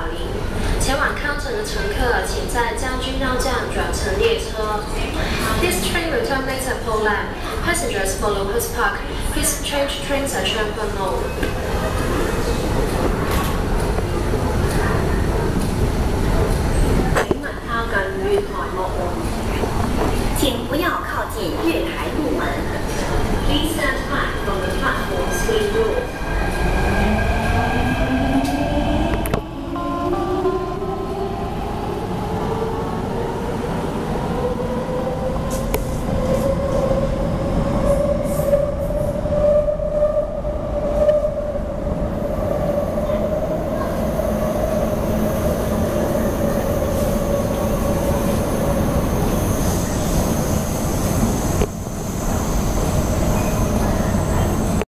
黎。前往康城的乘客，请在将军绕站转乘列车。This train will terminate at Poland. Passengers for Locust Park, please change trains at Champagnol.